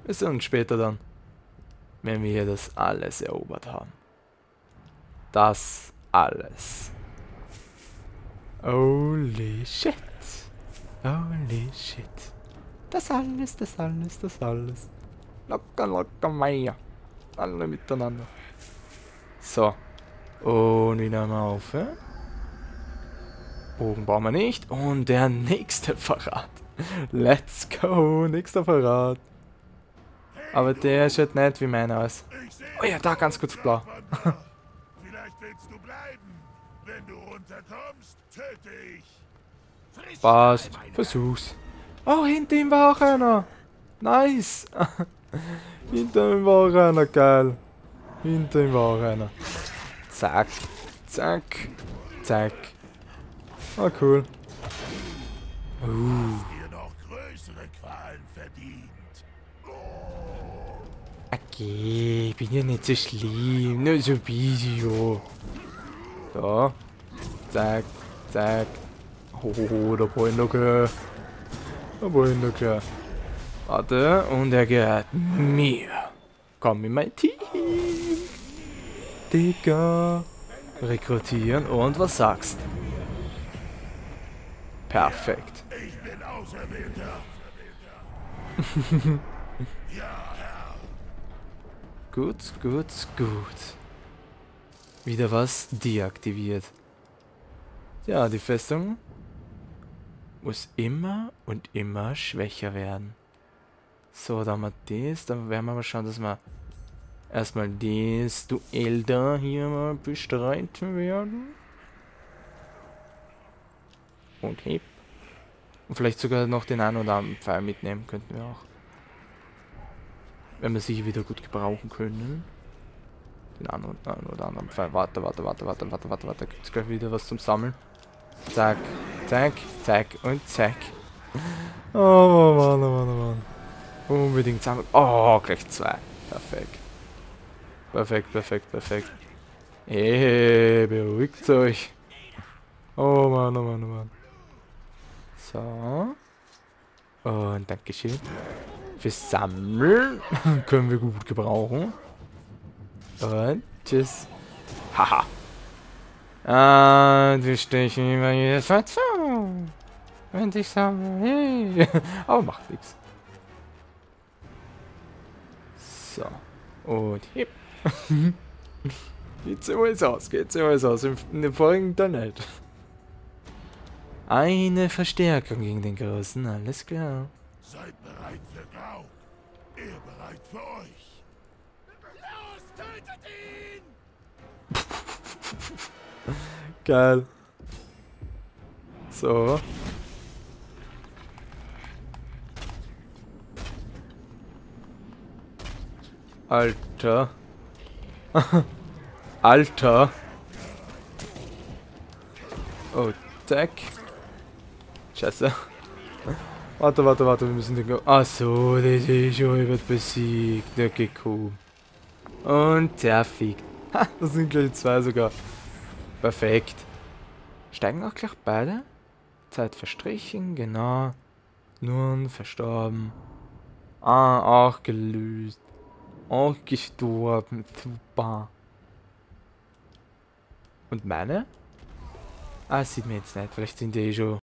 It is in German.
Wir sehen uns später dann, wenn wir hier das alles erobert haben. Das alles. Holy shit. Holy shit. Das alles, das alles, das alles. Locker, locker, Meier. Alle miteinander. So. Und wieder mal auf. Bogen brauchen wir nicht. Und der nächste Verrat. Let's go. Nächster Verrat. Aber der schaut nicht wie meiner aus. Oh ja, da ganz kurz blau. Vielleicht willst du bleiben. Wenn du runterkommst, töte ich. Passt. Versuch's. Oh, hinter ihm war auch einer. Nice. Hinter ihm war auch einer. Geil. Hinter ihm war auch einer. Zack. Zack. Zack. Oh, cool. Dir noch größere Qualen verdient. Okay, bin ja nicht so schlimm. Nur so ein bisschen. So. Zack. Zack. Oh, da brauche ich noch gehört. Da brauche ich noch gehört. Warte, und er gehört mir. Komm in mein Team. Digga. Rekrutieren und was sagst? Perfekt. Ich bin Auserwählter. Ja, Herr. Gut, gut, gut. Wieder was deaktiviert. Ja, die Festung muss immer und immer schwächer werden. So, da haben wir das. Dann werden wir mal schauen, dass wir erstmal das Duell da hier mal bestreiten werden. Und heb. Und vielleicht sogar noch den einen oder anderen Pfeil mitnehmen könnten wir auch. Wenn wir sie wieder gut gebrauchen können. Den einen oder anderen Pfeil. Warte. Gibt es gleich wieder was zum Sammeln. Zack, zack, zack und zack. Oh Mann. Unbedingt sammeln. Oh, gleich 2. Perfekt. Hey, beruhigt euch. Oh Mann. So. Und Dankeschön. Fürs Sammeln. Können wir gut gebrauchen. Und tschüss. Haha. Und wir stechen immer jedes Mal zu. Wenn ich sammle. Hey. Aber macht nichts. So. Und hip. Geht so alles aus. In dem vorigen dann nicht. Eine Verstärkung gegen den Großen, alles klar. Seid bereit für Grau. Er bereit für euch. Los, tötet ihn! Geil. So. Alter. Alter. Oh, zack. Scheiße. Warte, wir müssen den go. Ach so, das ist schon, wird besiegt. Okay, cool. Und der fliegt. Ha, das sind gleich 2 sogar. Perfekt. Steigen auch gleich beide? Zeit verstrichen, genau. Nun verstorben. Ah, auch gelöst. Auch gestorben. Super. Und meine? Ah, sieht man jetzt nicht. Vielleicht sind die eh schon